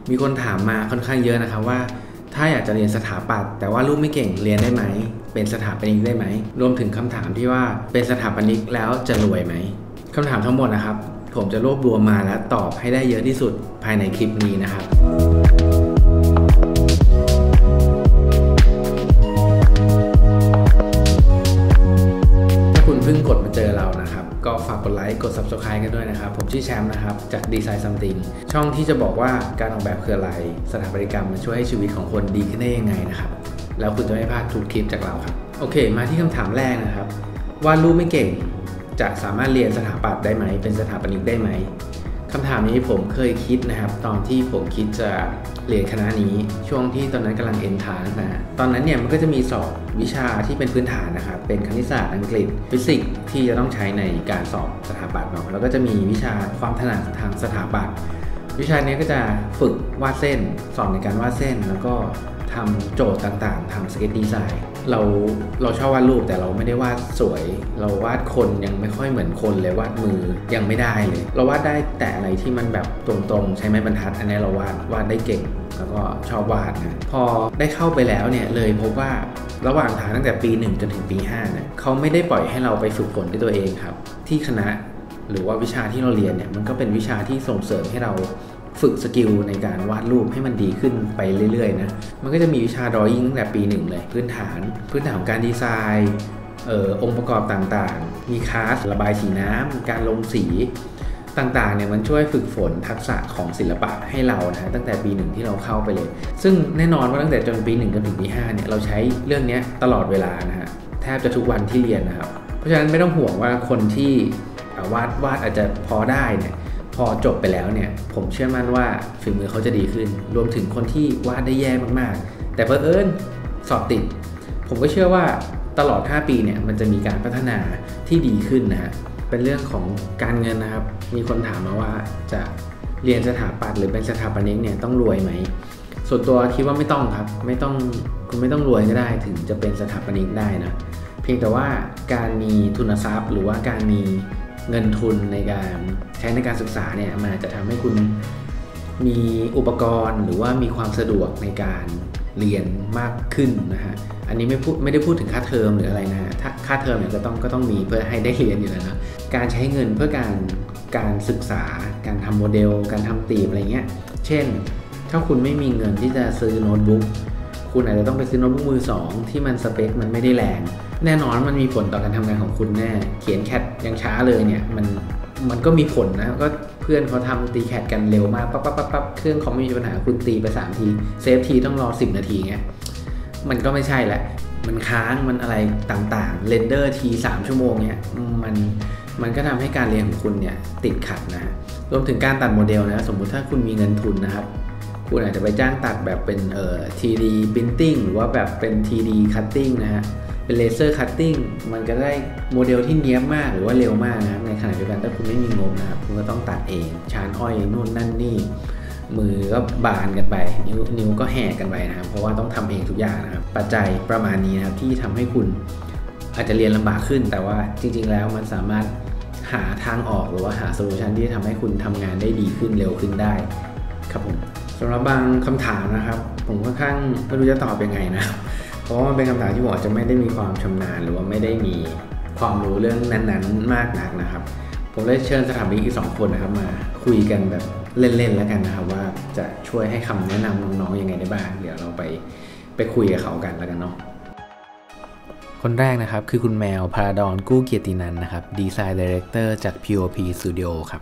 มีคนถามมาค่อนข้างเยอะนะครับว่าถ้าอยากจะเรียนสถาปัตย์แต่ว่ารูปไม่เก่งเรียนได้ไหมเป็นสถาปนิกได้ไหมรวมถึงคำถามที่ว่าเป็นสถาปนิกแล้วจะรวยไหมคำถามทั้งหมดนะครับผมจะรวบรวมมาและตอบให้ได้เยอะที่สุดภายในคลิปนี้นะครับเพิ่งกดมาเจอเรานะครับก็ฝากกดไลค์กด Subscribe กันด้วยนะครับผมชื่อแชมป์นะครับจาก Design Something ช่องที่จะบอกว่าการออกแบบคืออะไรสถาปัตยกรรมมันช่วยให้ชีวิตของคนดีขึ้นได้ยังไงนะครับแล้วคุณจะไม่พลาดทุกคลิปจากเราครับโอเคมาที่คำถามแรกนะครับวาดรูปไม่เก่งจะสามารถเรียนสถาปัตย์ได้ไหมเป็นสถาปนิกได้ไหมคำถามนี้ผมเคยคิดนะครับตอนที่ผมคิดจะเรียนคณะนี้ช่วงที่ตอนนั้นกำลังเอนทรานซ์นะตอนนั้นเนี่ยมันก็จะมีสอบวิชาที่เป็นพื้นฐานนะครับเป็นคณิตศาสตร์อังกฤษฟิสิกส์ที่จะต้องใช้ในการสอบสถาปัตย์เนาะแล้วก็จะมีวิชาความถนัดทางสถาปัตย์วิชานี้ก็จะฝึกวาดเส้นสอนในการวาดเส้นแล้วก็ทำโจทย์ต่างๆทำสเก็ตดีไซน์เราชอบวาดรูปแต่เราไม่ได้วาดสวยเราวาดคนยังไม่ค่อยเหมือนคนเลยวาดมือยังไม่ได้เลยเราวาดได้แต่อะไรที่มันแบบตรงๆใช้ไม้บรรทัดอันนี้เราวาดได้เก่งแล้วก็ชอบวาดนะพอได้เข้าไปแล้วเนี่ยเลยพบว่าระหว่างทางตั้งแต่ปี1จนถึงปี5เนี่ยเขาไม่ได้ปล่อยให้เราไปฝึกฝนด้วยตัวเองครับที่คณะหรือว่าวิชาที่เราเรียนเนี่ยมันก็เป็นวิชาที่ส่งเสริมให้เราฝึกสกิลในการวาดรูปให้มันดีขึ้นไปเรื่อยๆนะมันก็จะมีวิชา drawing ตั้งแต่ปี1เลยพื้นฐานของการดีไซน์องค์ประกอบต่างๆมีคลาสระบายสีน้ำการลงสีต่างๆเนี่ยมันช่วยฝึกฝนทักษะของศิลปะให้เรานะตั้งแต่ปี1ที่เราเข้าไปเลยซึ่งแน่นอนว่าตั้งแต่จนปี1จนถึงปี5เนี่ยเราใช้เรื่องนี้ตลอดเวลานะฮะแทบจะทุกวันที่เรียนนะครับเพราะฉะนั้นไม่ต้องห่วงว่าคนที่วาดอาจจะพอได้เนี่ยพอจบไปแล้วเนี่ยผมเชื่อมั่นว่าฝีมือเขาจะดีขึ้นรวมถึงคนที่วาดได้แย่มากๆแต่เผอิญสอบติดผมก็เชื่อว่าตลอด5ปีเนี่ยมันจะมีการพัฒนาที่ดีขึ้นนะฮะเป็นเรื่องของการเงินนะครับมีคนถามมาว่าจะเรียนสถาปัตย์หรือเป็นสถาปนิกเนี่ยต้องรวยไหมส่วนตัวคิดว่าไม่ต้องครับคุณไม่ต้องรวยก็ได้ถึงจะเป็นสถาปนิกได้นะเพียงแต่ว่าการมีทุนทรัพย์หรือว่าการมีเงินทุนในการใช้ในการศึกษาเนี่ยมันจะทำให้คุณมีอุปกรณ์หรือว่ามีความสะดวกในการเรียนมากขึ้นนะฮะอันนี้ไม่ได้พูดถึงค่าเทอมหรืออะไรนะฮะถ้าค่าเทอมเนี่ยก็ต้องมีเพื่อให้ได้เรียนอยู่แล้วนะการใช้เงินเพื่อการศึกษาการทำโมเดลการทำตีมอะไรเงี้ยเช่นถ้าคุณไม่มีเงินที่จะซื้อโน้ตบุ๊กคุณอาจจะต้องไปซื้อโน้ตบุ๊กมือสองที่มันสเปคมันไม่ได้แรงแน่นอนมันมีผลต่อการทำงานของคุณแน่เขียนแคดยังช้าเลยเนี่ยมันก็มีผลนะก็เพื่อนเขาทำตีแคดกันเร็วมากปั๊บเครื่องเขาไม่มีปัญหาคุณตีไป3ทีเซฟทีต้องรอ10นาทีเงี้ยมันก็ไม่ใช่แหละมันค้างมันอะไรต่างๆเรนเดอร์ที3ชั่วโมงเนี้ยมันก็ทำให้การเรียนของคุณเนี่ยติดขัดนะรวมถึงการตัดโมเดลนะสมมุติถ้าคุณมีเงินทุนนะครับคุณอาจจะไปจ้างตัดแบบเป็น3D Printing หรือว่าแบบเป็น 3D Cutting นะฮะเป็นเลเซอร์คัตติ้งมันก็ได้โมเดลที่เนี้ยบมากหรือว่าเร็วมากนะครับในขณะเดียวกันถ้าคุณไม่มีงบนะครับคุณก็ต้องตัดเองชานอ้อยนู่นนั่นนี่มือก็บานกันไปนิ้วก็แหกกันไปนะครับเพราะว่าต้องทำเองทุกอย่างนะครับปัจจัยประมาณนี้นะครับที่ทำให้คุณอาจจะเรียนลำบากขึ้นแต่ว่าจริงๆแล้วมันสามารถหาทางออกหรือว่าหาโซลูชันที่ทำให้คุณทำงานได้ดีขึ้นเร็วขึ้นได้ครับผมสำหรับบางคำถามนะครับผมค่อนข้างไม่รู้จะตอบยังไงนะเพราะว่ามันเป็นคำถามที่ผมอาจจะไม่ได้มีความชำนาญหรือว่าไม่ได้มีความรู้เรื่องนั้นๆมากนักนะครับผมเลยเชิญสถาปนิกอีก2คนนะครับมาคุยกันแบบเล่นๆแล้วกันนะครับว่าจะช่วยให้คำแนะนำน้องๆยังไงได้บ้างเดี๋ยวเราไปคุยกับเขากันแล้วกันเนาะคนแรกนะครับคือคุณแมวพาราดอนกู้เกียรตินันท์นะครับดีไซน์ไดเรคเตอร์จาก POP Studio ครับ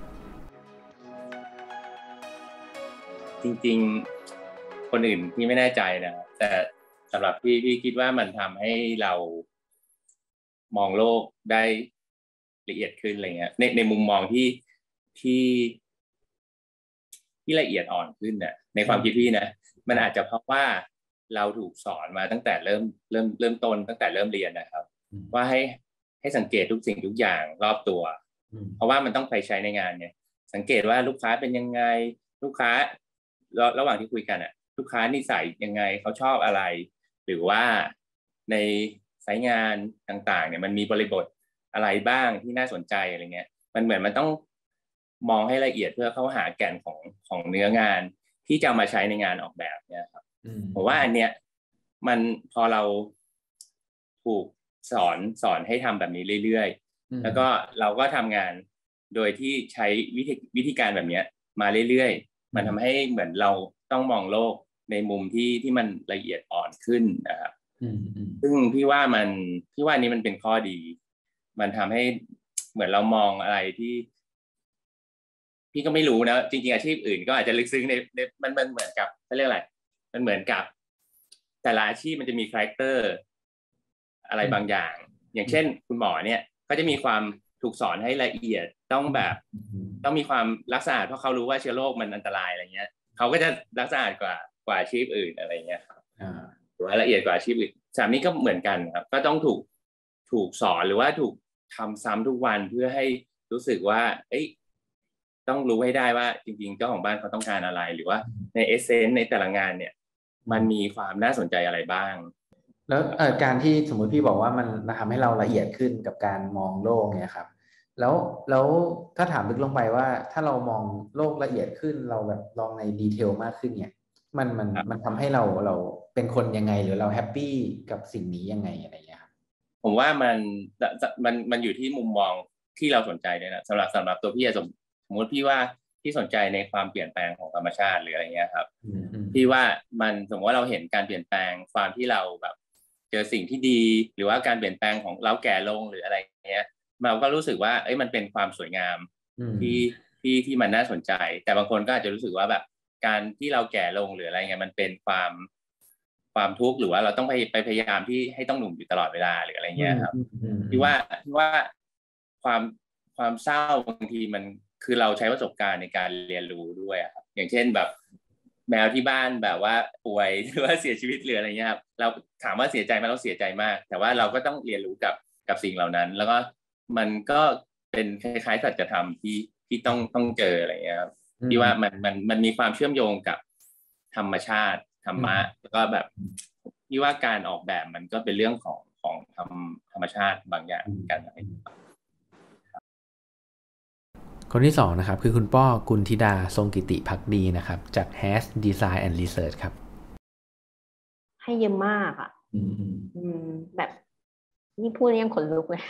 จริงๆคนอื่นที่ไม่แน่ใจนะแต่สำหรับพี่คิดว่ามันทำให้เรามองโลกได้ละเอียดขึ้นอะไรเงี้ยในมุมมองที่ละเอียดอ่อนขึ้นเนี่ยในความคิดพี่นะมันอาจจะเพราะว่าเราถูกสอนมาตั้งแต่เริ่มต้นตั้งแต่เริ่มเรียนนะครับว่าให้สังเกตทุกสิ่งทุกอย่างรอบตัวเพราะว่ามันต้องไปใช้ในงานไงสังเกตว่าลูกค้าเป็นยังไงลูกค้าระหว่างที่คุยกันอ่ะลูกค้านิสัยยังไงเขาชอบอะไรหรือว่าในสายงานต่างๆเนี่ยมันมีบริบทอะไรบ้างที่น่าสนใจอะไรเงี้ยมันเหมือนมันต้องมองให้ละเอียดเพื่อเข้าหาแก่นของเนื้องานที่จะเอามาใช้ในงานออกแบบเนี่ยครับผมว่าอันเนี้ยมันพอเราถูกสอนให้ทำแบบนี้เรื่อยๆแล้วก็เราก็ทำงานโดยที่ใช้วิธีการแบบนี้มาเรื่อยๆมันทำให้เหมือนเราต้องมองโลกในมุมที่มันละเอียดอ่อนขึ้นนะครับซึ่งพี่ว่านี้มันเป็นข้อดีมันทำให้เหมือนเรามองอะไรที่พี่ก็ไม่รู้นะจริงๆอาชีพอื่นก็อาจจะลึกซึ้งในมันเหมือนกับเขาเรียกอะไรมันเหมือนกับแต่ละอาชีพมันจะมีคาแรคเตอร์อะไรบางอย่างอย่างเช่นคุณหมอเนี่ยก็จะมีความถูกสอนให้ละเอียดต้องมีความรักสะอาดเพราะเขารู้ว่าเชื้อโรคมันอันตรายอะไรเงี้ยเขาก็จะรักสะอาดกว่าอาชีพอื่นอะไรเงี้ยครับหรือว่าละเอียดกว่าอาชีพอื่นสามนี้ก็เหมือนกันครับก็ต้องถูกสอนหรือว่าถูกทำซ้ำทุกวันเพื่อให้รู้สึกว่าต้องรู้ให้ได้ว่าจริงๆเจ้าของบ้านเขาต้องการอะไรหรือว่าในเอเซนส์ในแต่ละงานเนี่ยมันมีความน่าสนใจอะไรบ้างแล้วการที่สมมุติพี่บอกว่ามันทำให้เราละเอียดขึ้นกับการมองโลกเนี่ยครับแล้วถ้าถามลึกลงไปว่าถ้าเรามองโลกละเอียดขึ้นเราแบบลองในดีเทลมากขึ้นเนี่ยมันทำให้เราเป็นคนยังไงหรือเราแฮปปี้กับสิ่งนี้ยังไงอะไรเงี้ยครับผมว่ามันอยู่ที่มุมมองที่เราสนใจด้วยนะสำหรับตัวพี่สมมติพี่ว่าพี่สนใจในความเปลี่ยนแปลงของธรรมชาติหรืออะไรเงี้ยครับพี่ว่ามันสมมติว่าเราเห็นการเปลี่ยนแปลงความที่เราแบบเจอสิ่งที่ดีหรือว่าการเปลี่ยนแปลงของเราแก่ลงหรืออะไรเงี้ยเราก็รู้สึกว่ามันเป็นความสวยงามที่มันน่าสนใจแต่บางคนก็อาจจะรู้สึกว่าแบบการที่เราแก่ลงหรืออะไรเงี้ยมันเป็นความทุกข์หรือว่าเราต้องไปพยายามที่ให้ต้องหนุ่มอยู่ตลอดเวลาหรืออะไรเงี้ยครับที่ว่าความเศร้าบางทีมันคือเราใช้ประสบการณ์ในการเรียนรู้ด้วยครับอย่างเช่นแบบแมวที่บ้านแบบว่าป่วยหรือว่าเสียชีวิตหรืออะไรเงี้ยครับเราถามว่าเสียใจไหมเราเสียใจมากแต่ว่าเราก็ต้องเรียนรู้กับสิ่งเหล่านั้นแล้วก็มันก็เป็นคล้ายๆสัจธรรมที่ต้องเจออะไรเงี้ยครับที่ว่ามันมีความเชื่อมโยงกับธรรมชาติธรรมะแล้วก็แบบที่ว่าการออกแบบมันก็เป็นเรื่องของธรรมชาติบางอย่างกันคนที่2นะครับคือคุณป้อกุลธิดาทรงกิติภักดีนะครับจาก Has Design and Research ครับให้เยอะมากอ่ะแบบนี่พูดยังขนลุกเลย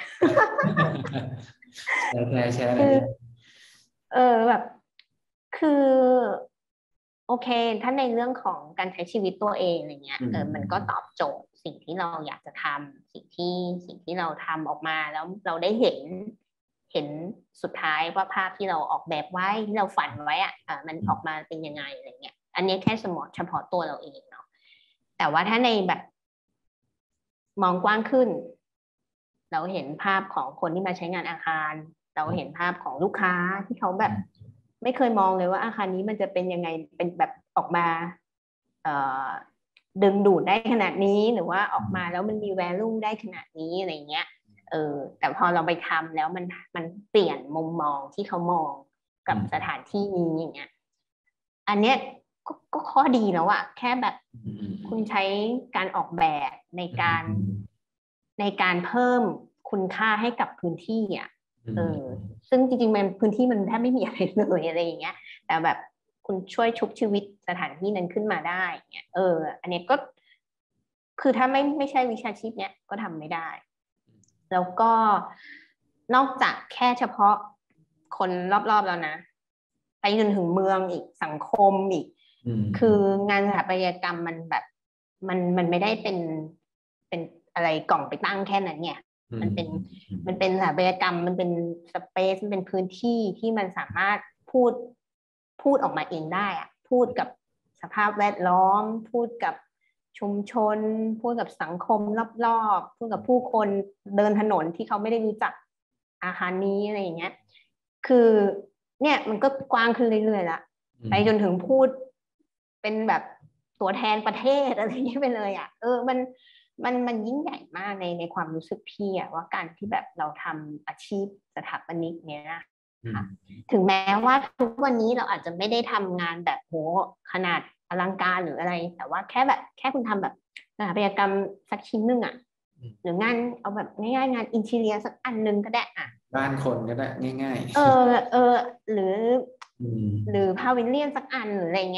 แชร์แบบคือโอเคถ้าในเรื่องของการใช้ชีวิตตัวเองอะไรเงี้ยมันก็ตอบโจทย์สิ่งที่เราอยากจะทำสิ่งที่เราทำออกมาแล้วเราได้เห็นสุดท้ายว่าภาพที่เราออกแบบไว้ที่เราฝันไว้มันออกมาเป็นยังไงอะไรเงี้ยอันนี้แค่เฉพาะตัวเราเองเนาะแต่ว่าถ้าในแบบมองกว้างขึ้นเราเห็นภาพของคนที่มาใช้งานอาคารเราเห็นภาพของลูกค้าที่เขาแบบไม่เคยมองเลยว่าอาคารนี้มันจะเป็นยังไงเป็นแบบออกมาดึงดูดได้ขนาดนี้หรือว่าออกมาแล้วมันมี value ได้ขนาดนี้อะไรเงี้ยแต่พอเราไปทำแล้วมันเปลี่ยนมุมมองที่เขามองกับสถานที่นี้อย่างเงี้ยอันเนี้ยก็ข้อดีแล้วอะแค่แบบคุณใช้การออกแบบในการเพิ่มคุณค่าให้กับพื้นที่อะซึ่งจริงๆมันพื้นที่มันแทบไม่มีอะไรเลยอะไรอย่างเงี้ยแต่แบบคุณช่วยชุบชีวิตสถานที่นั้นขึ้นมาได้เงี้ยอันนี้ก็คือถ้าไม่ใช่วิชาชีพเนี้ยก็ทำไม่ได้แล้วก็นอกจากแค่เฉพาะคนรอบๆแล้วนะไปจนถึงเมืองอีกสังคมอีกคืองานสถาปัตยกรรมมันแบบมันไม่ได้เป็นอะไรกล่องไปตั้งแค่นั้นเนี่ยมันเป็นสถาปัตยกรรมมันเป็นสเปซมันเป็นพื้นที่ที่มันสามารถพูดออกมาเองได้อะพูดกับสภาพแวดล้อมพูดกับชุมชนพูดกับสังคมรอบๆพูดกับผู้คนเดินถนนที่เขาไม่ได้รู้จักอาคารนี้อะไรอย่างเงี้ยคือเนี่ยมันก็กว้างขึ้นเรื่อยๆละไปจนถึงพูดเป็นแบบตัวแทนประเทศอะไรอย่างเงี้ยไปเลยอ่ะมันยิ่งใหญ่มากในความรู้สึกพี่อะว่าการที่แบบเราทำอาชีพสถาปนิกเนี้ยค่ะถึงแม้ว่าทุกวันนี้เราอาจจะไม่ได้ทำงานแบบโหขนาดอลังการหรืออะไรแต่ว่าแค่คุณทำแบบสถาปัตยกรรมสักชิ้นนึงอ่ะหรืองานเอาแบบง่ายๆงานอินทีเรียสักอันนึงก็ได้อ่ะบ้านคนก็ได้ง่ายๆหรือพาวิเลียนสักอันหรืออะไรเงี้ย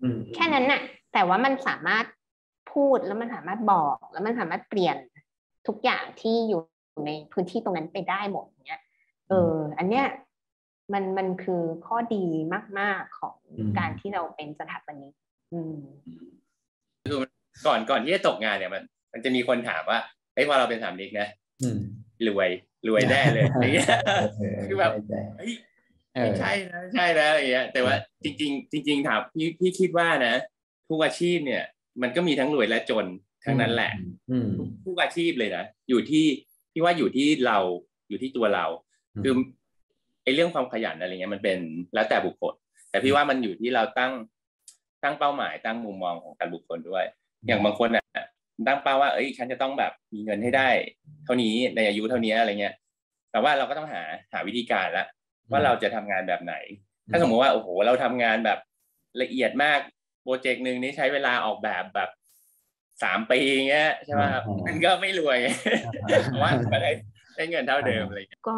แค่นั้นน่ะแต่ว่ามันสามารถพูดแล้วมันสามารถบอกแล้วมันสามารถเปลี่ยนทุกอย่างที่อยู่ในพื้นที่ตรงนั้นไปได้หมดเนี้ยอันเนี้ยมันคือข้อดีมากๆของการที่เราเป็นสถาปนิกคือก่อนที่จะตกงานเนี่ยมันจะมีคนถามว่าเฮ้ยพอเราเป็นสถาปนิกนะรวยแน่เลยอะไรเงี้ยคือแบบเฮ้ยไม่ใช่นะไม่ใช่นะอะไรเงี้ยแต่ว่าจริงถามพี่คิดว่านะทุกอาชีพเนี่ยมันก็มีทั้งรวยและจนทั้งนั้นแหละทุกอาชีพเลยนะอยู่ที่พี่ว่าอยู่ที่เราอยู่ที่ตัวเราคือไอ้เรื่องความขยันอะไรเงี้ยมันเป็นแล้วแต่บุคคลแต่พี่ว่ามันอยู่ที่เราตั้งเป้าหมายตั้งมุมมองของแต่บุคคลด้วยอย่างบางคนอ่ะตั้งเป้าว่าฉันจะต้องแบบมีเงินให้ได้เท่านี้ในอายุเท่านี้อะไรเงี้ยแต่ว่าเราก็ต้องหาวิธีการละว่าเราจะทำงานแบบไหนถ้าสมมติว่าโอ้โหเราทำงานแบบละเอียดมากโปรเจกต์นึงนี้ใช้เวลาออกแบบ3 ปีเงี้ยใช่ไหมครับมันก็ไม่รวยเพราะว่าก็ได้เงินเท่าเดิมอะไรก็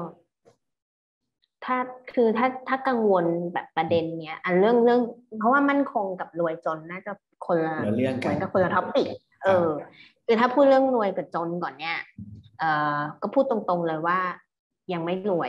ถ้ากังวลแบบประเด็นเนี้ยเรื่องเพราะว่ามั่นคงกับรวยจนน่าจะคนละเรื่องกันกับคนละท็อปิกคือถ้าพูดเรื่องรวยกับจนก่อนเนี่ยก็พูดตรงๆเลยว่ายังไม่รวย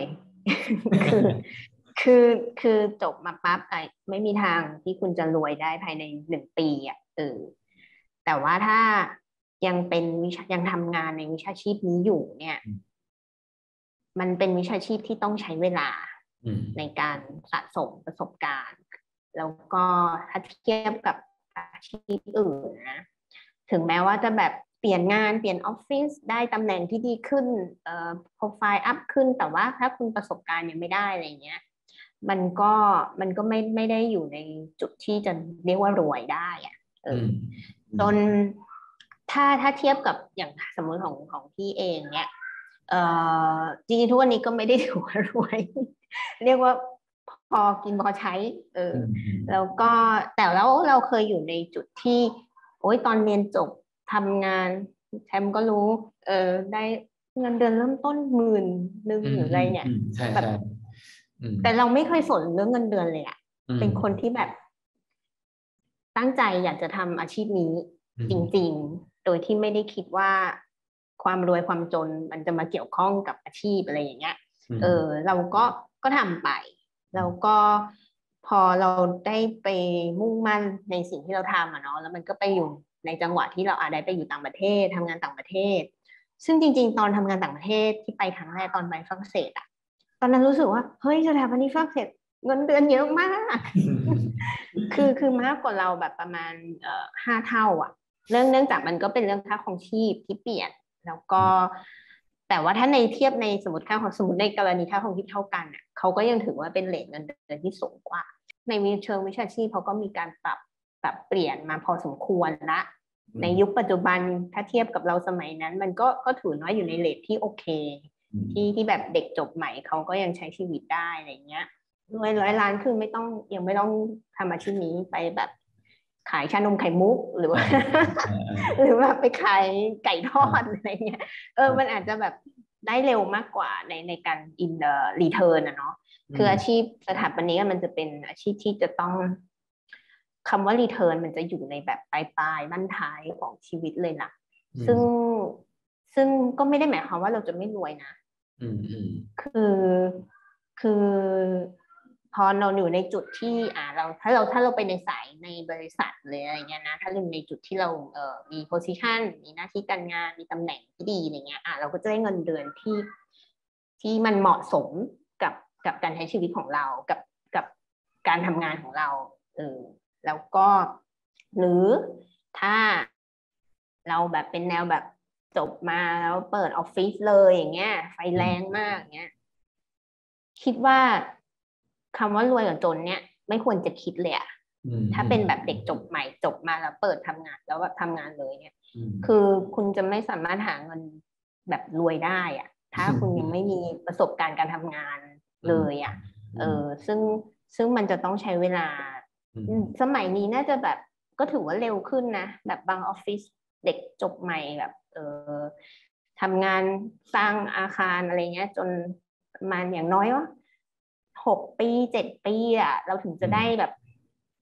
คือจบมาปั๊บไม่มีทางที่คุณจะรวยได้ภายใน1 ปีแต่ว่าถ้ายังทำงานในวิชาชีพนี้อยู่เนี่ยมันเป็นวิชาชีพที่ต้องใช้เวลาในการสะสมประสบการณ์แล้วก็ถ้าเทียบกับอาชีพอื่นนะถึงแม้ว่าจะแบบเปลี่ยนงานเปลี่ยนออฟฟิศได้ตำแหน่งที่ดีขึ้นโปรไฟล์อัพขึ้นแต่ว่าถ้าคุณประสบการณ์ยังไม่ได้อะไรเงี้ยมันก็ไม่ได้อยู่ในจุดที่จะเรียกว่ารวยได้อะจนถ้าเทียบกับอย่างสมมติของพี่เองเนี่ยจริงๆทุกวันนี้ก็ไม่ได้ถือว่ารวย เรียกว่าพอกินพอใช้แล้วก็แต่แล้วเราเคยอยู่ในจุดที่ตอนเรียนจบทำงานแชมป์ก็รู้ได้เงินเดือนเริ่มต้น10,000หรืออะไรเนี่ยแบบแต่เราไม่เคยสนเรื่องเงินเดือนเลยเป็นคนที่แบบตั้งใจอยากจะทำอาชีพนี้จริงๆโดยที่ไม่ได้คิดว่าความรวยความจนมันจะมาเกี่ยวข้องกับอาชีพอะไรอย่างเงี้ยเราก็ทำไปแล้วก็พอเราได้ไปมุ่งมั่นในสิ่งที่เราทำเนาะแล้วมันก็ไปอยู่ในจังหวะที่เราได้ไปอยู่ต่างประเทศทำงานต่างประเทศซึ่งจริงๆตอนทำงานต่างประเทศที่ไปครั้งแรกตอนไปฝรั่งเศสตอนนั้นรู้สึกว่าเฮ้ยสถาปนิกฝรั่งเศสเงินเดือนเยอะมากคือมากกว่าเราแบบประมาณ5 เท่าเนื่องจากมันก็เป็นเรื่องค่าครองชีพที่เปลี่ยนแล้วก็แต่ว่าถ้าในเทียบในสมมติในกรณีค่าครองชีพเท่ากันเขาก็ยังถือว่าเป็นเรทเงินเดือนที่สูงกว่าในเชิงวิชาชีพเขาก็มีการปรับเปลี่ยนมาพอสมควรละในยุคปัจจุบันถ้าเทียบกับเราสมัยนั้นมันก็ถือว่าอยู่ในเรทที่โอเคที่แบบเด็กจบใหม่เขาก็ยังใช้ชีวิตได้อะไรเงี้ย100 ล้านคือยังไม่ต้องทำอาชีพนี้ไปแบบขายชานมไข่มุกหรือว่าหรือว่าไปขายไก่ทอดอะไรเงี้ยมันอาจจะแบบได้เร็วมากกว่าในการ in the return เนาะคืออาชีพสถาปนิกมันจะเป็นอาชีพที่จะต้องคำว่า return มันจะอยู่ในแบบปลายบั้นท้ายของชีวิตเลยล่ะซึ่งก็ไม่ได้หมายความว่าเราจะไม่รวยนะคือพอเราอยู่ในจุดที่ถ้าเราไปในสายในบริษัทเลยอะไรเงี้ยนะถ้าเราในจุดที่เรามีโพสิชันมีหน้าที่การงานมีตำแหน่งที่ดีอะไรเงี้ยเราก็จะได้เงินเดือนที่มันเหมาะสมกับการใช้ชีวิตของเรากับการทำงานของเราแล้วก็หรือถ้าเราแบบเป็นแนวแบบจบมาแล้วเปิดออฟฟิศเลยอย่างเงี้ยไฟแรงมากเงี้ยคิดว่าคำว่ารวยกับจนเนี่ยไม่ควรจะคิดเลยถ้าเป็นแบบเด็กจบใหม่จบมาแล้วเปิดทำงานแล้วแบบทำงานเลยเนี่ยคือคุณจะไม่สามารถหาเงินแบบรวยได้ถ้าคุณยังไม่มีประสบการณ์การทำงานเลยซึ่งมันจะต้องใช้เวลาสมัยนี้น่าจะแบบก็ถือว่าเร็วขึ้นนะแบบบางออฟฟิศเด็กจบใหม่แบบทำงานสร้างอาคารอะไรเงี้ยจนประมาณอย่างน้อยว่า6 ปี 7 ปีเราถึงจะได้แบบ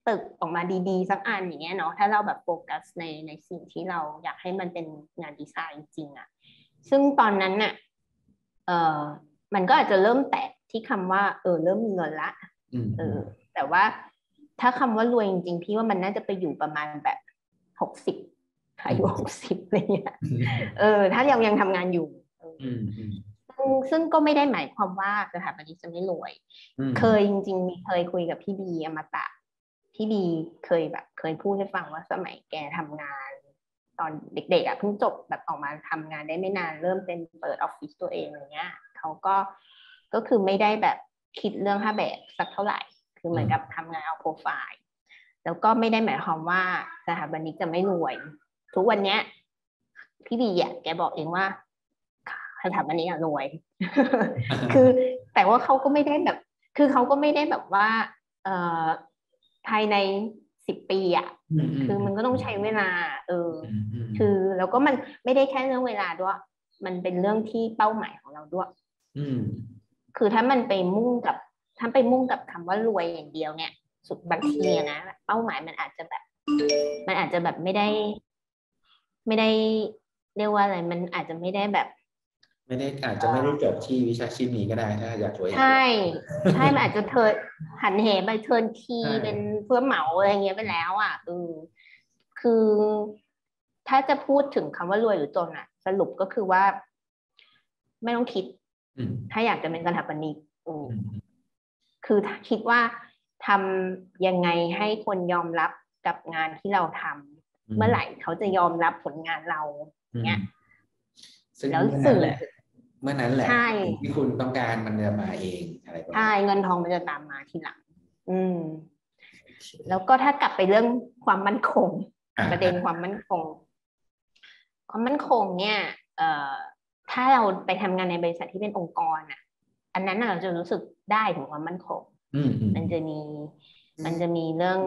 ตึกออกมาดีๆสักอันอย่างเงี้ยเนาะถ้าเราแบบโฟกัสในสิ่งที่เราอยากให้มันเป็นงานดีไซน์จริงๆอ่ะซึ่งตอนนั้นน่ะมันก็อาจจะเริ่มแตะที่คำว่าเริ่มมีเงินละแต่ว่าถ้าคำว่ารวยจริงๆพี่ว่ามันน่าจะไปอยู่ประมาณแบบ60อายุ60อะไรเงี้ยถ้ายังทำงานอยู่ซึ่งก็ไม่ได้หมายความว่าสถาปนิกจะไม่รวยเคยจริงๆเคยคุยกับพี่บีอมตะพี่บีเคยพูดให้ฟังว่าสมัยแกทำงานตอนเด็กๆอ่ะเพิ่งจบแบบออกมาทำงานได้ไม่นานเริ่มเป็นเปิดออฟฟิศตัวเองอะไรเงี้ยเขาก็คือไม่ได้แบบคิดเรื่องค่าแบบสักเท่าไหร่คือเหมือนกับทำงานเอาโปรไฟล์แล้วก็ไม่ได้หมายความว่าสถาปนิกจะไม่รวยทุกวันเนี้ยพี่บีอ่ะแกบอกเองว่าสถาปนิกรวย คือแต่ว่าเขาก็ไม่ได้แบบคือเขาก็ไม่ได้แบบว่าภายใน10 ปีอ่ะคือมันก็ต้องใช้เวลาคือแล้วก็มันไม่ได้แค่เรื่องเวลาด้วยมันเป็นเรื่องที่เป้าหมายของเราด้วยคือถ้าไปมุ่งกับคำว่ารวยอย่างเดียวเนี่ยสุดบางทีนะเป้าหมายมันอาจจะแบบไม่ได้เรียกว่าอะไรมันอาจจะไม่ได้แบบอาจจะไม่ได้จบที่วิชาชีพนี้ก็ได้ถ้าอยากรวยใช่มันอาจจะหันเหไปเทิร์นคีเป็นเพื่อเหมาอะไรเงี้ยไปแล้วอ่ะคือถ้าจะพูดถึงคำว่ารวยหรือจนอ่ะสรุปก็คือว่าไม่ต้องคิดถ้าอยากจะเป็นสถาปนิกคือคิดว่าทำยังไงให้คนยอมรับกับงานที่เราทำเมื่อไหร่เขาจะยอมรับผลงานเราเนี่ยแล้วสื่อเมื่อนั้นแหละที่คุณต้องการมันจะมาเองอะไรแบบนี้ใช่เงินทองมันจะตามมาทีหลังแล้วก็ถ้ากลับไปเรื่องความมั่นคงประเด็นความมั่นคงเนี่ยถ้าเราไปทำงานในบริษัทที่เป็นองค์กรอ่ะอันนั้นเราจะรู้สึกได้ถึงความมั่นคงมันจะมีเรื่อง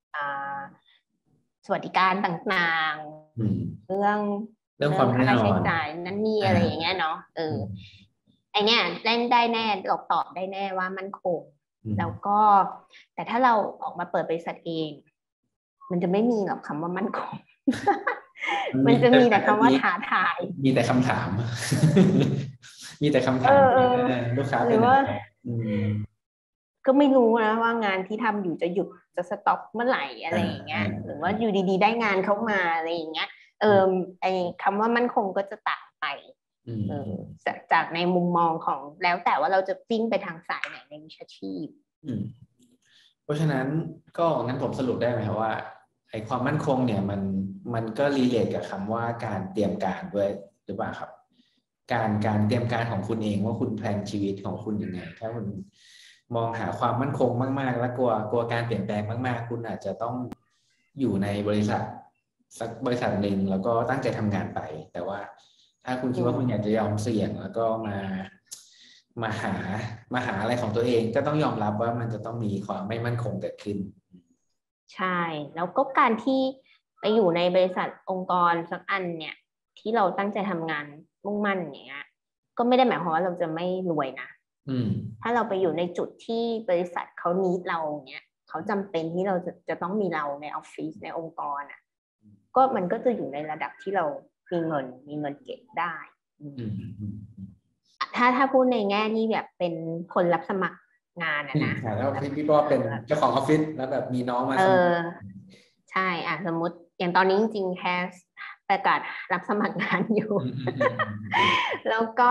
สวัสดิการต่างๆเรื่องความค่าใช้จ่ายนั้นมีอะไรอย่างเงี้ยเนาะไอเนี้ยได้แน่เราตอบได้แน่ว่ามั่นคงแล้วก็แต่ถ้าเราออกมาเปิดบริษัทเองมันจะไม่มีหรอกคำว่ามั่นคงมันจะมีแต่คำว่าท้าทายมีแต่คำถามมีแต่คำถามลูกค้าหรือว่าก็ไม่รู้นะว่างานที่ทำอยู่จะหยุดจะสต็อปเมื่อไหร่อะไรอย่างเงี้ยหรือว่าอยู่ดีๆได้งานเข้ามาอะไรอย่างเงี้ยไอคำว่ามั่นคงก็จะต่างไปจากในมุมมองของแล้วแต่ว่าเราจะวิ่งไปทางสายไหนในวิชาชีพเพราะฉะนั้นก็งั้นผมสรุปได้ไหมครับว่าไอ้ความมั่นคงเนี่ยมันก็รีเลทกับคำว่าการเตรียมการด้วยหรือเปล่าครับการเตรียมการของคุณเองว่าคุณแพลนชีวิตของคุณยังไงถ้าคุณมองหาความมั่นคงมากๆและกลัวการเปลี่ยนแปลงมากๆคุณอาจจะต้องอยู่ในบริษัทสักบริษัทหนึ่งแล้วก็ตั้งใจทำงานไปแต่ว่าถ้าคุณคิดว่าคุณอยากจะยอมเสี่ยงแล้วก็มาหาอะไรของตัวเองก็ต้องยอมรับว่ามันจะต้องมีความไม่มั่นคงเกิดขึ้นใช่แล้วก็การที่ไปอยู่ในบริษัทองค์กรสักอันเนี่ยที่เราตั้งใจทำงานมุ่งมั่นอย่างเงี้ยก็ไม่ได้หมายความว่าเราจะไม่รวยนะถ้าเราไปอยู่ในจุดที่บริษัทเขานีดเราเนี่ยเขาจำเป็นที่เราจะต้องมีเราในออฟฟิศในองค์กรอ่ะก็มันก็จะอยู่ในระดับที่เรามีเงินเก็บได้ถ้าพูดในแง่ที่แบบเป็นคนรับสมัครงานนะแล้วพี่ก็เป็นเจ้าของออฟฟิศแล้วแบบมีน้องมาใช่สมมติอย่างตอนนี้จริงๆแคสประกาศรับสมัครงานอยู่แล้วก็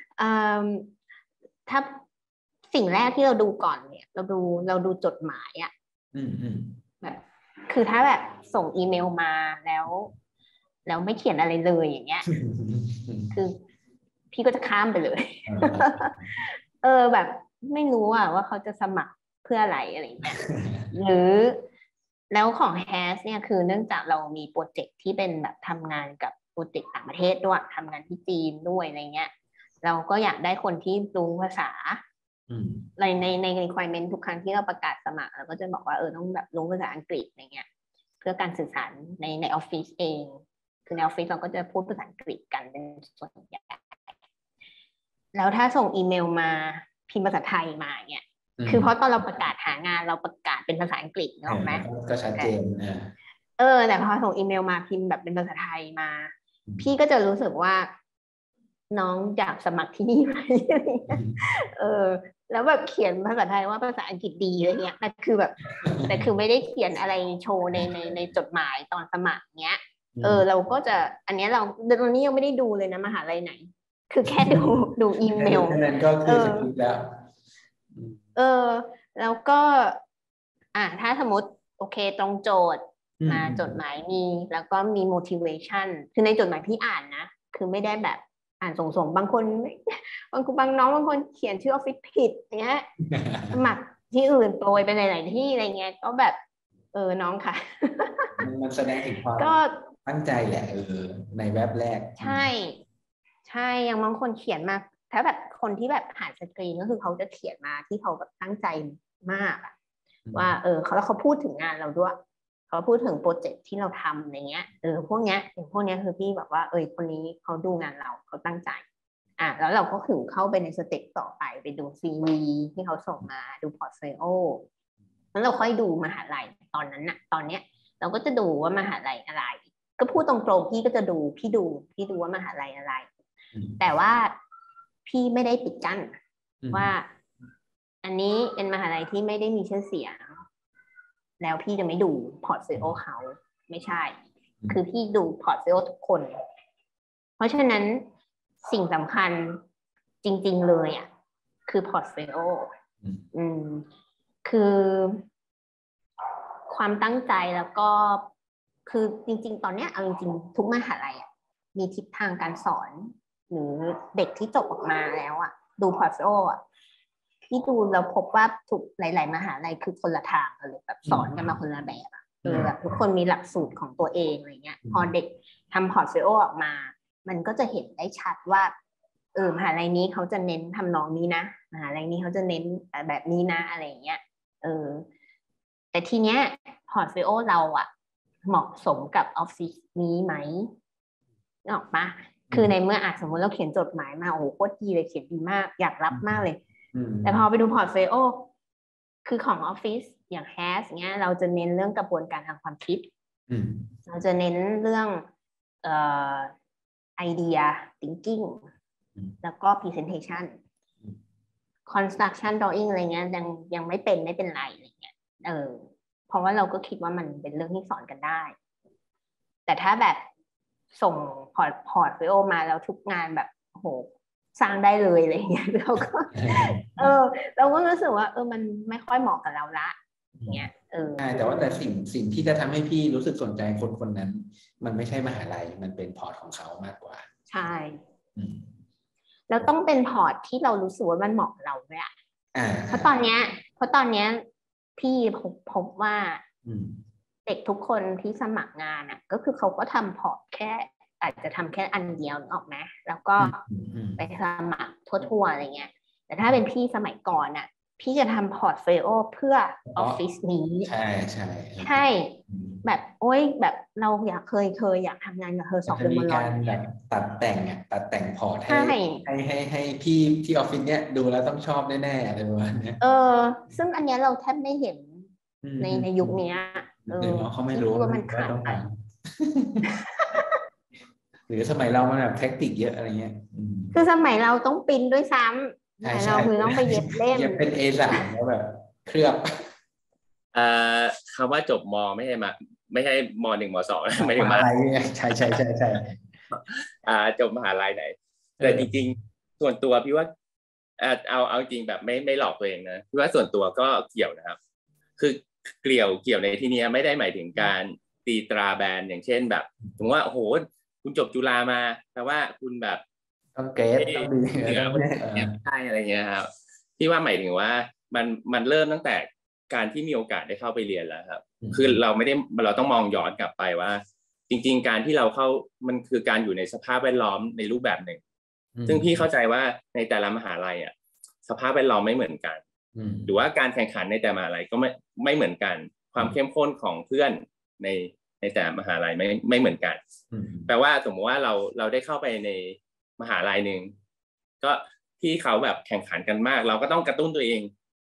ถ้าสิ่งแรกที่เราดูก่อนเนี่ยเราดูจดหมายอ่ะแบบคือถ้าแบบส่งอีเมลมาแล้วไม่เขียนอะไรเลยอย่างเงี้ยคือพี่ก็จะข้ามไปเลยแบบไม่รู้ว่าเขาจะสมัครเพื่ออะไรอะไรเงี้ยหรือแล้วของ HAS เนี่ยคือเนื่องจากเรามีโปรเจกต์ที่เป็นแบบทำงานกับโปรเจกต์ต่างประเทศด้วยทำงานที่จีนด้วยอะไรเงี้ยเราก็อยากได้คนที่รู้ภาษาใน requirement ทุกครั้งที่เราประกาศสมัครเราก็จะบอกว่าต้องแบบรู้ภาษาอังกฤษอะไรเงี้ยเพื่อการสื่อสารในออฟฟิศเองคือในออฟฟิศเราก็จะพูดภาษาอังกฤษกันเป็นส่วนใหญ่แล้วถ้าส่งอีเมลมาพิมพ์ภาษาไทยมาเนี่ยคือเพราะตอนเราประกาศหางานเราประกาศเป็นภาษาอังกฤษเนอะไหมก็ชัดเจนแต่พอส่งอีเมลมาพิมพ์แบบเป็นภาษาไทยมา พี่ก็จะรู้สึกว่าน้องอยากสมัครที่นี่ไหมแล้วแบบเขียนภาษาไทยว่าภาษาอังกฤษดีอะไรเงี้ยแต่คือไม่ได้เขียนอะไรโชว์ในจดหมายตอนสมัครเงี้ยเราก็จะอันนี้เราตอนนี้ยังไม่ได้ดูเลยนะมหาลัยไหนคือแค่ดูอีเมลนั้นก็คือสกิลแล้วแล้วก็ถ้าสมมติโอเคตรงโจทย์มาจดหมายมีแล้วก็มี motivation คือในจดหมายพี่อ่านนะคือไม่ได้แบบอ่านส่งบางคนบางน้องบางคนเขียนชื่อออฟฟิศผิดเงี้ยสมัครที่อื่นโปรยไปหลายๆที่อะไรเงี้ยก็แบบน้องค่ะมันแสดงถึงความตั้งใจแหละในแว็บแรกใช่อย่างบางคนเขียนมาถ้าแบบคนที่แบบผ่านสกรีนก็คือเขาจะเขียนมาที่เขาแบบตั้งใจมากว่าเขาพูดถึงงานเราด้วยเขาพูดถึงโปรเจกต์ที่เราทำอะไรเงี้ยพวกเนี้ยคือพี่แบบว่าคนนี้เขาดูงานเราเขาตั้งใจแล้วเราก็ถึงเข้าไปในสเต็ปต่อไปดูซีวีที่เขาส่งมาดูพอร์ตโฟลิโอแล้วเราค่อยดูมหาลัยตอนนั้นน่ะตอนเนี้ยเราก็จะดูว่ามหาลัยอะไรก็พูดตรงๆพี่ก็จะดูพี่ดูว่ามหาลัยอะไรแต่ว่าพี่ไม่ได้ปิดกั้นว่าอันนี้เป็นมหาลัยที่ไม่ได้มีชื่อเสียงแล้วพี่จะไม่ดูพอร์ตโฟลิโอเขาไม่ใช่คือพี่ดูพอร์ตโฟลิโอทุกคนเพราะฉะนั้นสิ่งสำคัญจริงๆเลยคือพอร์ตโฟลิโอคือความตั้งใจแล้วก็คือจริงๆตอนเนี้ยเอาจริงๆทุกมหาลัยมีทิศทางการสอนหรือเด็กที่จบออกมาแล้วดูพอร์ตโฟลิโอที่ดูเราพบว่าทุกหลายๆมหาลัยคือคนละทางเลยแบบสอนกันมาคนละแบบแบบทุกคนมีหลักสูตรของตัวเองอะไรเงี้ยพอเด็กทำพอร์ตโฟลิโอออกมามันก็จะเห็นได้ชัดว่ามหาลัยนี้เขาจะเน้นทำนองนี้นะมหาลัยนี้เขาจะเน้นแบบนี้นะอะไรเงี้ยแต่ทีเนี้ยพอร์ตโฟลิโอเราเหมาะสมกับออฟฟิศนี้ไหมนึกออกปะคือในเมื่อสมมติเราเขียนจดหมายมาโอ้โหโคตรดีเลยเขียนดีมากอยากรับมากเลยแต่พอไปดูพอร์ตโฟลิโอคือของออฟฟิศอย่างแฮสเงี้ยเราจะเน้นเรื่องกระบวนการทางความคิดเราจะเน้นเรื่องไอเดีย thinking แล้วก็ presentation construction drawing อะไรเงี้ยยังไม่เป็นไรอะไรเงี้ยเพราะว่าเราก็คิดว่ามันเป็นเรื่องที่สอนกันได้แต่ถ้าแบบส่งพอร์ตโฟลิโอมาแล้วทุกงานแบบโหสร้างได้เลยอะไรเงี้ยเราก็เราก็รู้สึกว่ามันไม่ค่อยเหมาะกับเราละเงี้ยแต่ว่าแต่สิ่งที่จะทำให้พี่รู้สึกสนใจคนนั้นมันไม่ใช่มหาลัยมันเป็นพอร์ตของเขามากกว่าใช่แล้วต้องเป็นพอร์ตที่เรารู้สึกว่ามันเหมาะกับเราด้วยเพราะตอนเนี้ยพี่พบว่าเด็กทุกคนที่สมัครงานก็คือเขาก็ทำพอร์ตแค่อาจจะทำแค่อันเดียวออกไหมแล้วก็ไปสมัครทั่วๆอะไรเงี้ยแต่ถ้าเป็นพี่สมัยก่อนพี่จะทำพอร์ตโฟลิโอเพื่อออฟฟิศนี้ใช่แบบแบบเราเคยอยากทำงานกับเธอ2 เดือนมาแล้วแบบตัดแต่งพอร์ตให้พี่ที่ออฟฟิศเนี้ยดูแล้วต้องชอบแน่ๆอะไรประมาณนี้ซึ่งอันนี้เราแทบไม่เห็นในยุคนี้เขาไม่รู้ว่ามันขาดไปหรือสมัยเรามันแบบแท็กติกเยอะอะไรเงี้ยคือสมัยเราต้องปริ้นด้วยซ้ำแต่เราคือต้องไปเย็บเล่มเป็น A3 แล้วแบบเคลือบคำว่าจบม.ไม่ใช่ม.1 ม.2 ไม่ถึงมหาลัยใช่จบมหาลัยไหนแต่จริงๆส่วนตัวพี่ว่าเอาจริงแบบไม่หลอกตัวเองนะพี่ว่าส่วนตัวก็เกี่ยวนะครับคือเกี่ยวในที่นี้ไม่ได้หมายถึงการตีตราแบรนด์อย่างเช่นแบบสมมติว่าโอ้โหคุณจบจุฬามาแปลว่าคุณแบบต้องเกรดต้องดีเหนือใช่อะไรเงี้ยครับพี่ว่าหมายถึงว่ามันเริ่มตั้งแต่การที่มีโอกาสได้เข้าไปเรียนแล้วครับคือเราต้องมองย้อนกลับไปว่าจริงๆการที่เราเข้ามันคือการอยู่ในสภาพแวดล้อมในรูปแบบหนึ่งซึ่งพี่เข้าใจว่าในแต่ละมหาลัยสภาพแวดล้อมไม่เหมือนกันหรือว่าการแข่งขันในแต่มหาลัยก็ไม่เหมือนกันความเข้มข้นของเพื่อนในแต่มหาลัยไม่เหมือนกันแปลว่าสมมติว่าเราได้เข้าไปในมหาลัยหนึ่งก็ที่เขาแบบแข่งขันกันมากเราก็ต้องกระตุ้นตัวเอง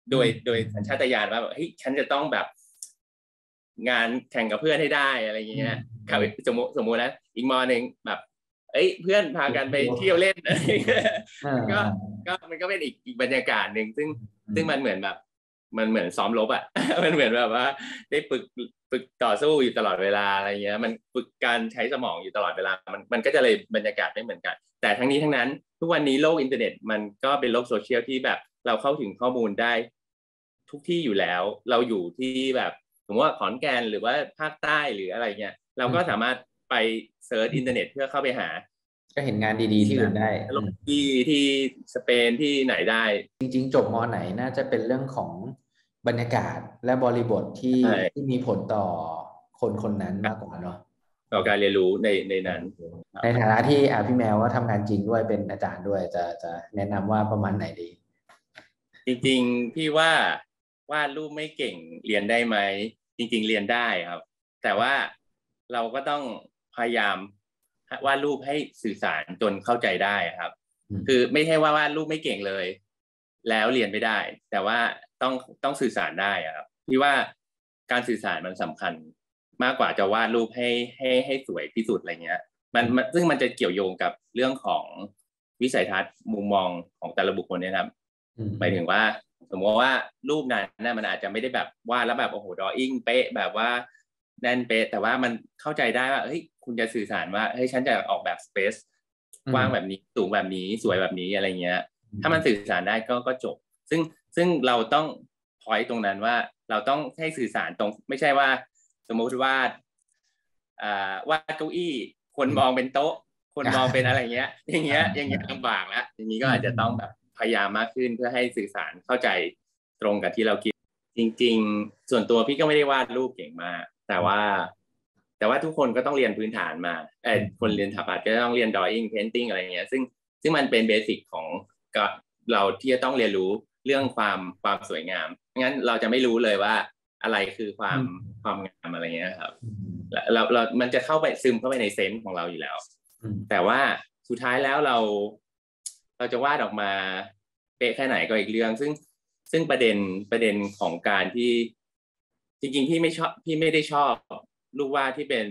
โดยสัญชาตญาณว่าเฮ้ยฉันจะต้องแบบงานแข่งกับเพื่อนให้ได้อะไรอย่างเงี้ยครับสมมุตินะอีกมอหนึ่งแบบเพื่อนพากันไปเที่ยวเล่นอะไรก็มันก็เป็นอีกบรรยากาศหนึ่งซึ่งมันเหมือนแบบมันเหมือนซ้อมรบอ่ะ มันเหมือนแบบว่าได้ฝึกต่อสู้อยู่ตลอดเวลาอะไรเงี้ยมันฝึกการใช้สมองอยู่ตลอดเวลามันก็จะเลยบรรยากาศไม่เหมือนกันแต่ทั้งนี้ทั้งนั้นทุกวันนี้โลกอินเทอร์เน็ตมันก็เป็นโลกโซเชียลที่แบบเราเข้าถึงข้อมูลได้ทุกที่อยู่แล้วเราอยู่ที่แบบสมมติว่าขอนแก่นหรือว่าภาคใต้หรืออะไรเงี้ยเราก็สามารถไปเซิร์ชอินเทอร์เน็ตเพื่อเข้าไปหาก็เห็นงานดีๆที่อื่นได้ที่สเปนที่ไหนได้จริงๆจบม.ไหนน่าจะเป็นเรื่องของบรรยากาศและบริบทที่มีผลต่อคนนั้นมากกว่าเนาะต่อการเรียนรู้ในนั้นในฐานะที่พี่แมวว่าทำงานจริงด้วยเป็นอาจารย์ด้วยจะแนะนำว่าประมาณไหนดีจริงๆพี่ว่าวาดรูปไม่เก่งเรียนได้ไหมจริงๆเรียนได้ครับแต่ว่าเราก็ต้องพยายามวาดรูปให้สื่อสารจนเข้าใจได้ครับคือไม่ใช่ว่าวาดรูปไม่เก่งเลยแล้วเรียนไม่ได้แต่ว่าต้องสื่อสารได้ครับพี่ว่าการสื่อสารมันสำคัญมากกว่าจะวาดรูปให้สวยที่สุดอะไรเงี้ยมันซึ่งมันจะเกี่ยวโยงกับเรื่องของวิสัยทัศน์มุมมองของแต่ละบุคคลเนี่ยครับหมายถึงว่าสมมติว่ารูปนั้นนะมันอาจจะไม่ได้แบบวาดแล้วแบบโอ้โหดรออิ่งเป๊ะแบบว่าแน่นเป๊ะแต่ว่ามันเข้าใจได้ว่าเฮ้ยคุณจะสื่อสารว่าเฮ้ยฉันจะออกแบบสเปซกว้างแบบนี้สูงแบบนี้สวยแบบนี้อะไรเงี้ยถ้ามันสื่อสารได้ก็จบซึ่งเราต้องพอยต์ตรงนั้นว่าเราต้องให้สื่อสารตรงไม่ใช่ว่าสมมติวาดเก้าอี้คนมองเป็นโต๊ะคนมองเป็นอะไรเงี้ยอย่างเงี้ยลำบากแล้วอย่างนี้ก็อาจจะต้องแบบพยายามมากขึ้นเพื่อให้สื่อสารเข้าใจตรงกับที่เราคิดจริงๆส่วนตัวพี่ก็ไม่ได้วาดรูปเก่งมากแต่ว่าทุกคนก็ต้องเรียนพื้นฐานมาคนเรียนสถาปัตย์ก็ต้องเรียน drawing painting อะไรเงี้ยซึ่งมันเป็นเบสิกของเราที่จะต้องเรียนรู้เรื่องความสวยงามงั้นเราจะไม่รู้เลยว่าอะไรคือความงามอะไรเงี้ยครับเรามันจะเข้าไปซึมเข้าไปในเซนส์ของเราอยู่แล้วแต่ว่าสุดท้ายแล้วเราจะวาดออกมาเป๊ะแค่ไหนก็อีกเรื่องซึ่งประเด็นของการที่จริงๆพี่ไม่ได้ชอบรูปวาดที่เป็น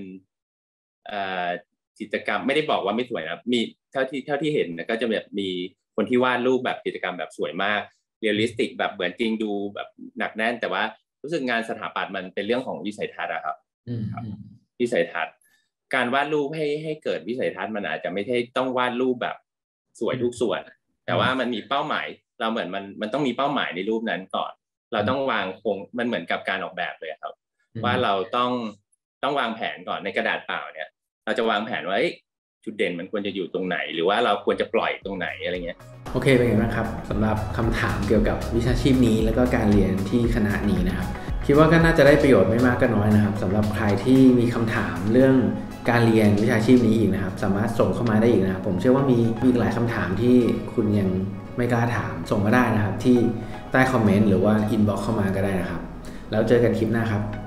จิตรกรรมไม่ได้บอกว่าไม่สวยนะมีเท่าที่เห็นนะก็จะแบบมีคนที่วาดรูปแบบจิตรกรรมแบบสวยมากเรียลลิสติกแบบเหมือนจริงดูแบบหนักแน่นแต่ว่ารู้สึกงานสถาปัตย์มันเป็นเรื่องของวิสัยทัศน์อะครับวิสัยทัศน์การวาดรูปให้เกิดวิสัยทัศน์มันอาจจะไม่ใช่ต้องวาดรูปแบบสวยทุกส่วนแต่ว่ามันมีเป้าหมายเราเหมือนมันต้องมีเป้าหมายในรูปนั้นก่อนเราต้องวางมันเหมือนกับการออกแบบเลยครับว่าเราต้องวางแผนก่อนในกระดาษเปล่าเนี่ยเราจะวางแผนว่าจุดเด่นมันควรจะอยู่ตรงไหนหรือว่าเราควรจะปล่อยตรงไหนอะไรเงี้ยโอเคเป็นไงบ้างครับสำหรับคำถามเกี่ยวกับวิชาชีพนี้แล้วก็การเรียนที่คณะนี้นะครับคิดว่าก็น่าจะได้ประโยชน์ไม่มากก็น้อยนะครับสำหรับใครที่มีคำถามเรื่องการเรียนวิชาชีพนี้อีกนะครับสามารถส่งเข้ามาได้อีกนะครับผมเชื่อว่ามีหลายคำถามที่คุณยังไม่กล้าถามส่งมาได้นะครับที่ใต้คอมเมนต์หรือว่าอินบ็อกซ์เข้ามาก็ได้นะครับแล้วเจอกันคลิปหน้าครับ